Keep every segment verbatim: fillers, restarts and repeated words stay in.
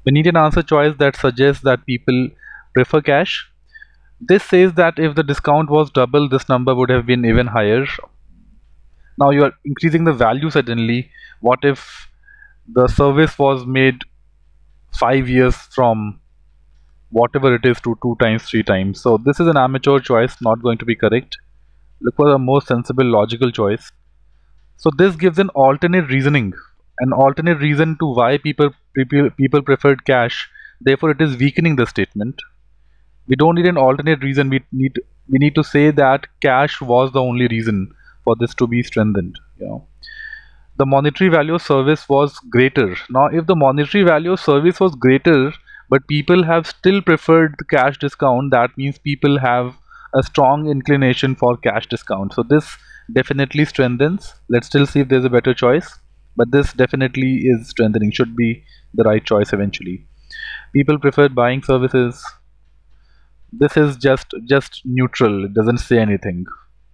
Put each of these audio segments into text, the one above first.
We need an answer choice that suggests that people prefer cash. This says that if the discount was double, this number would have been even higher. Now you are increasing the value suddenly. What if the service was made five years from whatever it is to two times, three times? So this is an amateur choice, not going to be correct. Look for a more sensible, logical choice. So this gives an alternate reasoning, an alternate reason to why people people, people preferred cash. Therefore, it is weakening the statement. We don't need an alternate reason. We need we need to say that cash was the only reason for this to be strengthened. You know, the monetary value of service was greater. Now, if the monetary value of service was greater, but people have still preferred the cash discount, that means people have a strong inclination for cash discount. So this definitely strengthens. Let's still see if there's a better choice, but this definitely is strengthening, should be the right choice eventually. People preferred buying services. This is just just neutral, it doesn't say anything.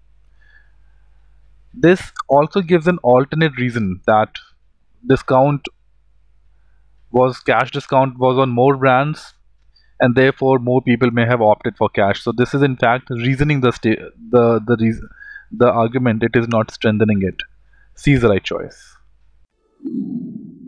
This also gives an alternate reason that discount was cash discount was on more brands, and therefore more people may have opted for cash. So this is in fact reasoning the sta- the the reason the argument. It is not strengthening it. C is the right choice.